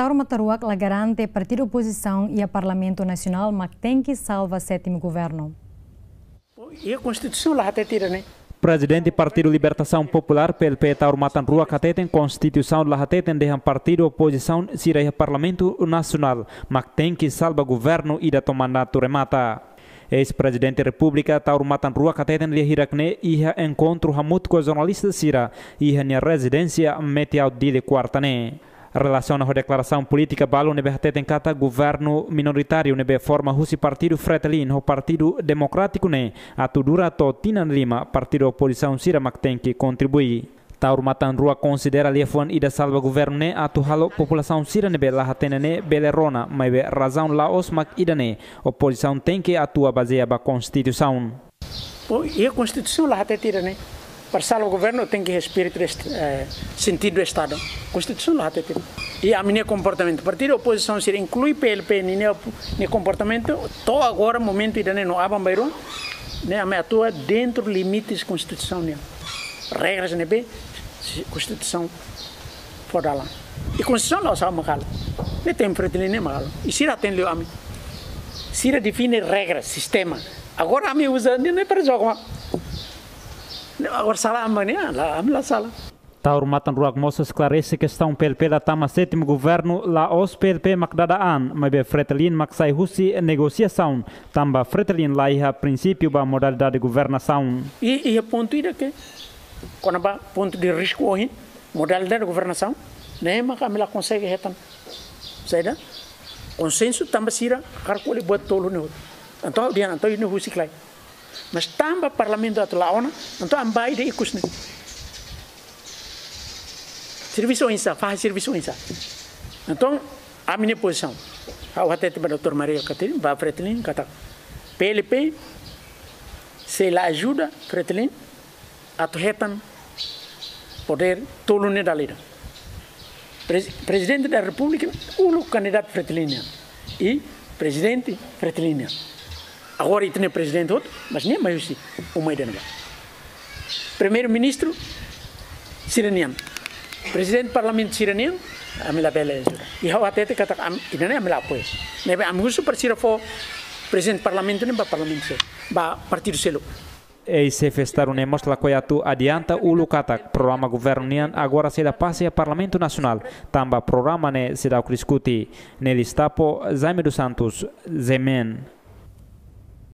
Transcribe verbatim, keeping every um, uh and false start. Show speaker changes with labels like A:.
A: Tauro Mataruak la garante Partido Oposição e a Parlamento Nacional mantém que salva sétimo governo.
B: E a Constituição lá até tira, né?
C: Presidente do Partido Libertação Popular, P L P, Tauro Matanrua, cateten Constituição lá cateten de Partido Oposição sirah Parlamento Nacional, mantém que salva governo e da mandato remata. Ex-presidente da República, Tauro Matanrua, cateten de hirakne iha encontro hamut com jornalistas sira iha nia residência metiau dile quartane. Relação à declaração política balo nebe hateten kata governo minoritário nebe forma husi partido Fretilin ho partido democrático ne atudura to tinan lima partido oposição sira mak tem que contribuir. Tauro Matanrua considera lefuan ida salva governo ne atu halo população sira nebe la hatene ne belerona maibe razão la os mak ida ne oposição tem que atua baseia ba constituição.
B: E a Constituição lá até tira, né? Para salvar o governo tem que espírito eh, sentido do Estado. Constituição lá até tira. E a minha comportamento, partido oposição se inclui P L P no comportamento, tô agora momento ainda não abambairo, né? A minha atua dentro limites Constituição, né? Regras né be Constituição fora lá. E Constituição lá sabe mal. Ne tem fretilin ne mal. E se lá tem leu a mim. Se lá define regras, sistema. Agora a mim usa nem para jogar. Agora salah amanhã, lá a sala.
C: Tauro Matanrua moça esclarece que questão P L P da tama sétimo governo lá os P L P makdadaan, mas be Fretilin maksai husi negociação, tamba Fretilin lá iha princípio ba modalidade de governação.
B: E e ponto ida que quando ba ponto de risco hoje, modalidade de governação, né, mas a mila consegue retan. Saída? Consenso tamba sira, carcole buat tolo ne. Então dia então ini husi klai. Mas também o parlamento atau lawan, então ambai de ikut ni. Serviço insa, faz serviço insa. Então a minha posição, a até o doutor Maria Catarina, vai Fretilin kata P L P, se la ajuda Fretilin, atuhetan poder tolune dalida. Presidente da República, o candidato Fretilin e presidente Fretilin. Agora ele tem presidente outro, mas nem mais assim, uma ideia não. Primeiro-ministro siraniano, presidente do parlamento siraniano, a minha bela ajuda. E eu até te kata, ainda nem a minha apoio. Nebe amigo super sira for presidente do parlamento nem ba parlamento selo, ba partido selo.
C: E se festaram ne mostra koyatu adianta ulu katak programa governian agora se da passe a Parlamento Nacional, tamba programa ne se da discuti. Nele estapo Jaime dos Santos, Zemen.